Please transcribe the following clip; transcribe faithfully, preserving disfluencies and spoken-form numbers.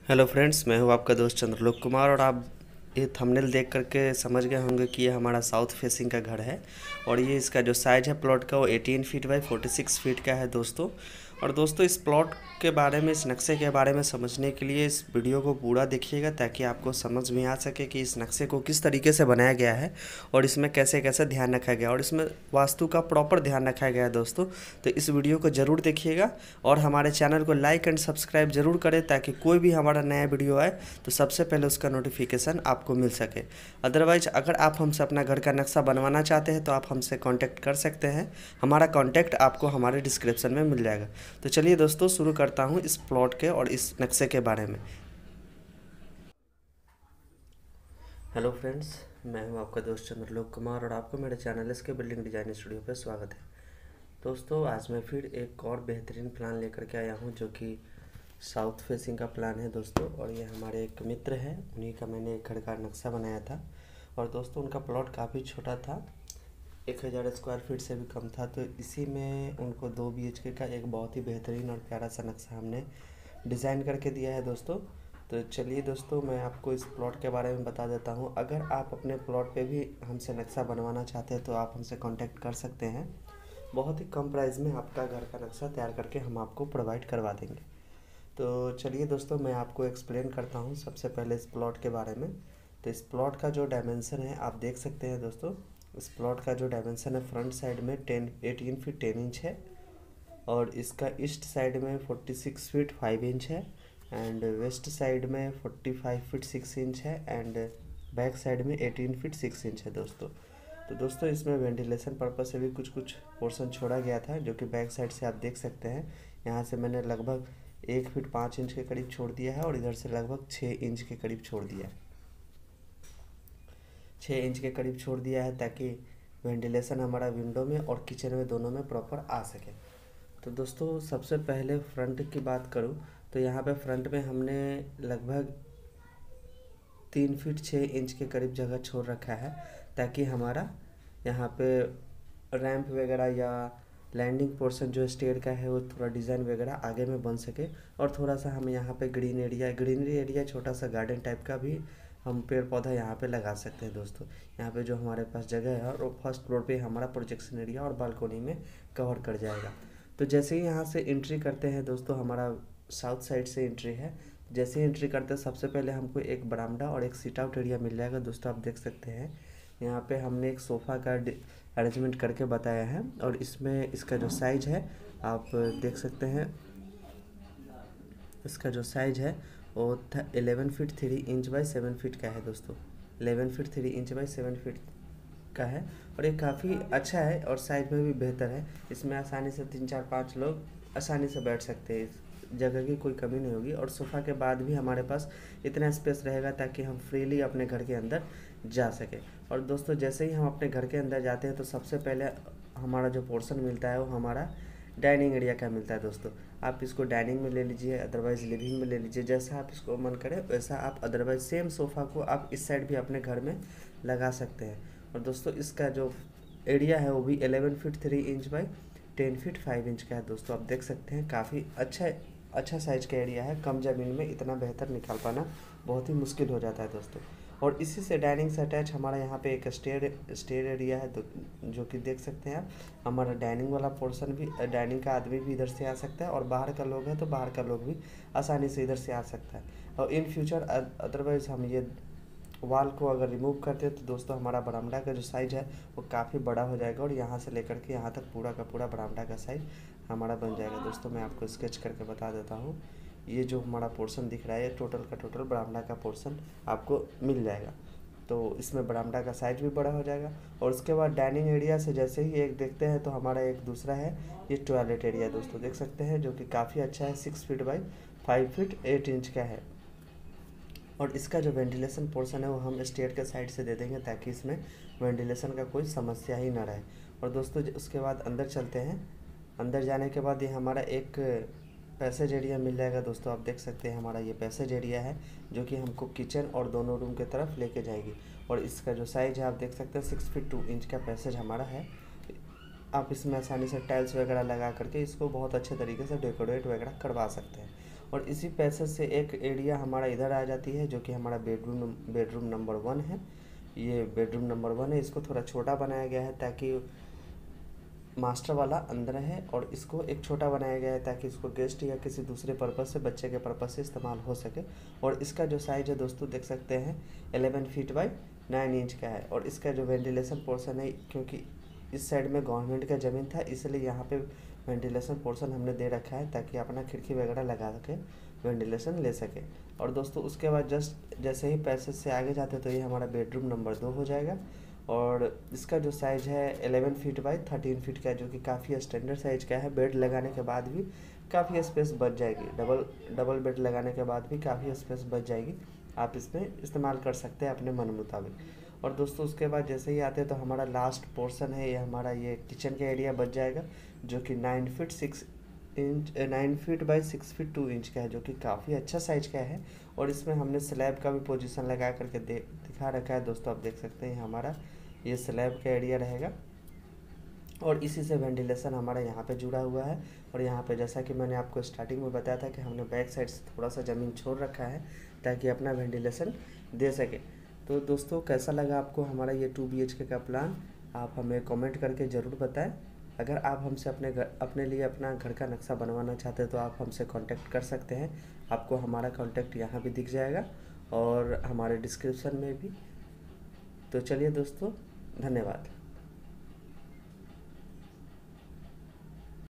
Hello friends, मैं हूं आपका दोस्त चंद्रलोक कुमार। और आप ये थंबनेल देख करके समझ गए होंगे कि ये हमारा साउथ फेसिंग का घर है। और ये इसका जो साइज़ है प्लॉट का वो अठारह फीट बाई छियालीस फीट का है दोस्तों। और दोस्तों इस प्लॉट के बारे में, इस नक्शे के बारे में समझने के लिए इस वीडियो को पूरा देखिएगा, ताकि आपको समझ में आ सके कि इस नक्शे को किस तरीके से बनाया गया है और इसमें कैसे कैसे ध्यान रखा गया और इसमें वास्तु का प्रॉपर ध्यान रखा गया है दोस्तों। तो इस वीडियो को ज़रूर देखिएगा और हमारे चैनल को लाइक एंड सब्सक्राइब ज़रूर करें, ताकि कोई भी हमारा नया वीडियो आए तो सबसे पहले उसका नोटिफिकेशन आपको मिल सके। अदरवाइज अगर आप हमसे अपना घर का नक्शा बनवाना चाहते हैं तो आप हमसे कांटेक्ट कर सकते हैं। हमारा कांटेक्ट आपको हमारे डिस्क्रिप्शन में मिल जाएगा। तो चलिए दोस्तों शुरू करता हूँ इस प्लॉट के और इस नक्शे के बारे में। हेलो फ्रेंड्स, मैं हूँ आपका दोस्त चंद्रलोक कुमार और आपको मेरे चैनल इसके बिल्डिंग डिजाइन स्टूडियो पर स्वागत है। दोस्तों आज मैं फिर एक और बेहतरीन प्लान लेकर के आया हूँ, जो कि साउथ फेसिंग का प्लान है दोस्तों। और ये हमारे एक मित्र हैं, उन्हीं का मैंने एक घर का नक्शा बनाया था। और दोस्तों उनका प्लॉट काफ़ी छोटा था, एक हज़ार स्क्वायर फीट से भी कम था। तो इसी में उनको दो बी एच के का एक बहुत ही बेहतरीन और प्यारा सा नक्शा हमने डिज़ाइन करके दिया है दोस्तों। तो चलिए दोस्तों मैं आपको इस प्लॉट के बारे में बता देता हूँ। अगर आप अपने प्लॉट पे भी हमसे नक्शा बनवाना चाहते हैं तो आप हमसे कांटेक्ट कर सकते हैं। बहुत ही कम प्राइस में आपका घर का नक्शा तैयार करके हम आपको प्रोवाइड करवा देंगे। तो चलिए दोस्तों मैं आपको एक्सप्लेन करता हूँ सबसे पहले इस प्लॉट के बारे में। तो इस प्लॉट का जो डायमेंशन है आप देख सकते हैं दोस्तों। इस प्लॉट का जो डायमेंशन है फ्रंट साइड में ten eighteen feet ten inch है, और इसका ईस्ट साइड में forty six feet five inch है, एंड वेस्ट साइड में forty five feet six inch है, एंड बैक साइड में एटीन फीट सिक्स इंच है दोस्तों। तो दोस्तों इसमें वेंटिलेशन पर्पज से भी कुछ कुछ पोर्शन छोड़ा गया था, जो कि बैक साइड से आप देख सकते हैं। यहाँ से मैंने लगभग एक फीट पाँच इंच के करीब छोड़ दिया है और इधर से लगभग छः इंच के करीब छोड़ दिया है छः इंच के करीब छोड़ दिया है ताकि वेंटिलेशन हमारा विंडो में और किचन में दोनों में प्रॉपर आ सके। तो दोस्तों सबसे पहले फ्रंट की बात करूं तो यहाँ पे फ्रंट में हमने लगभग तीन फीट छः इंच के करीब जगह छोड़ रखा है, ताकि हमारा यहाँ पे रैंप वगैरह या लैंडिंग पोर्शन जो स्टेयर का है वो थोड़ा डिज़ाइन वगैरह आगे में बन सके। और थोड़ा सा हम यहाँ पे ग्रीन एरिया ग्रीनरी एरिया छोटा सा गार्डन टाइप का भी हम पेड़ पौधा यहाँ पे लगा सकते हैं दोस्तों। यहाँ पे जो हमारे पास जगह है और फर्स्ट फ्लोर पे हमारा प्रोजेक्शन एरिया और बालकोनी में कवर कर जाएगा। तो जैसे ही यहाँ से एंट्री करते हैं दोस्तों, हमारा साउथ साइड से एंट्री है। जैसे ही एंट्री करते हैं सबसे पहले हमको एक बरामदा और एक सीट आउट एरिया मिल जाएगा दोस्तों। आप देख सकते हैं यहाँ पे हमने एक सोफ़ा का अरेंजमेंट करके बताया है, और इसमें इसका जो साइज़ है आप देख सकते हैं। इसका जो साइज़ है वो eleven feet three inch by seven feet का है दोस्तों। Eleven feet three inch by seven feet का है, और ये काफ़ी अच्छा है और साइज में भी बेहतर है। इसमें आसानी से तीन चार पाँच लोग आसानी से बैठ सकते हैं, जगह की कोई कमी नहीं होगी। और सोफ़ा के बाद भी हमारे पास इतना स्पेस रहेगा ताकि हम फ्रीली अपने घर के अंदर जा सके। और दोस्तों जैसे ही हम अपने घर के अंदर जाते हैं तो सबसे पहले हमारा जो पोर्शन मिलता है वो हमारा डाइनिंग एरिया का मिलता है दोस्तों। आप इसको डाइनिंग में ले लीजिए, अदरवाइज़ लिविंग में ले लीजिए, जैसा आप इसको मन करें वैसा आप। अदरवाइज़ सेम सोफ़ा को आप इस साइड भी अपने घर में लगा सकते हैं। और दोस्तों इसका जो एरिया है वो भी eleven feet three inch by ten feet five inch का है दोस्तों। आप देख सकते हैं काफ़ी अच्छा अच्छा साइज का एरिया है। कम ज़मीन में इतना बेहतर निकाल पाना बहुत ही मुश्किल हो जाता है दोस्तों। और इसी से डाइनिंग से अटैच हमारा यहाँ पे एक स्टेयर स्टेयर एरिया है, तो जो कि देख सकते हैं आप। हमारा डाइनिंग वाला पोर्शन भी, डाइनिंग का आदमी भी इधर से आ सकता है, और बाहर का लोग है तो बाहर का लोग भी आसानी से इधर से आ सकता है। और इन फ्यूचर अदरवाइज़ हम ये वाल को अगर रिमूव करते हैं तो दोस्तों हमारा बरामदा का जो साइज़ है वो काफ़ी बड़ा हो जाएगा, और यहाँ से लेकर के यहाँ तक पूरा का पूरा बरामदा का साइज़ हमारा बन जाएगा दोस्तों। मैं आपको स्केच करके बता देता हूँ। ये जो हमारा पोर्शन दिख रहा है टोटल का टोटल बरामदा का पोर्शन आपको मिल जाएगा। तो इसमें बरामदा का साइज भी बड़ा हो जाएगा। और उसके बाद डाइनिंग एरिया से जैसे ही एक देखते हैं तो हमारा एक दूसरा है ये टॉयलेट एरिया दोस्तों, देख सकते हैं, जो कि काफ़ी अच्छा है। Six feet by five feet eight inch का है। और इसका जो वेंटिलेशन पोर्शन है वो हम स्टेयर के साइड से दे देंगे, ताकि इसमें वेंटिलेशन का कोई समस्या ही ना रहे। और दोस्तों उसके बाद अंदर चलते हैं। अंदर जाने के बाद ये हमारा एक पैसेज एरिया मिल जाएगा दोस्तों। आप देख सकते हैं हमारा ये पैसेज एरिया है, जो कि हमको किचन और दोनों रूम की तरफ लेके जाएगी। और इसका जो साइज़ है आप देख सकते हैं सिक्स फीट टू इंच का पैसेज हमारा है। आप इसमें आसानी से टाइल्स वगैरह लगा करके इसको बहुत अच्छे तरीके से डेकोरेट वगैरह करवा सकते हैं। और इसी पैसे से एक एरिया हमारा इधर आ जाती है जो कि हमारा बेडरूम बेडरूम नंबर वन है। ये बेडरूम नंबर वन है, इसको थोड़ा छोटा बनाया गया है ताकि मास्टर वाला अंदर है, और इसको एक छोटा बनाया गया है ताकि इसको गेस्ट या किसी दूसरे पर्पज़ से, बच्चे के पर्पज़ से इस्तेमाल हो सके। और इसका जो साइज़ है दोस्तों देख सकते हैं ग्यारह फीट बाई नाइन इंच का है। और इसका जो वेंटिलेशन पोर्शन है, क्योंकि इस साइड में गवर्नमेंट का ज़मीन था इसलिए यहाँ पे वेंटिलेशन पोर्शन हमने दे रखा है ताकि अपना खिड़की वगैरह लगा के वेंटिलेशन ले सके। और दोस्तों उसके बाद जस्ट जैसे ही पैसेज से आगे जाते तो ये हमारा बेडरूम नंबर दो हो जाएगा। और इसका जो साइज़ है ग्यारह फीट बाई थर्टीन फीट का है, जो कि काफ़ी स्टैंडर्ड साइज़ का है। बेड लगाने के बाद भी काफ़ी स्पेस बच जाएगी, डबल डबल बेड लगाने के बाद भी काफ़ी स्पेस बच जाएगी। आप इसमें इस्तेमाल कर सकते हैं अपने मन मुताबिक। और दोस्तों उसके बाद जैसे ही आते हैं तो हमारा लास्ट पोर्शन है, ये हमारा ये किचन का एरिया बच जाएगा, जो कि nine feet six inch nine feet by six feet two inch का है, जो कि काफ़ी अच्छा साइज़ का है। और इसमें हमने स्लैब का भी पोजीशन लगा करके दे दिखा रखा है दोस्तों, आप देख सकते हैं हमारा ये स्लैब का एरिया रहेगा। और इसी से वेंटिलेशन हमारा यहाँ पे जुड़ा हुआ है। और यहाँ पे जैसा कि मैंने आपको स्टार्टिंग में बताया था कि हमने बैक साइड से थोड़ा सा ज़मीन छोड़ रखा है ताकि अपना वेंटिलेशन दे सके। तो दोस्तों कैसा लगा आपको हमारा ये टू बी एच के का प्लान, आप हमें कमेंट करके ज़रूर बताएं। अगर आप हमसे अपने घर अपने लिए अपना घर का नक्शा बनवाना चाहते हैं तो आप हमसे कांटेक्ट कर सकते हैं। आपको हमारा कांटेक्ट यहाँ भी दिख जाएगा और हमारे डिस्क्रिप्शन में भी। तो चलिए दोस्तों, धन्यवाद।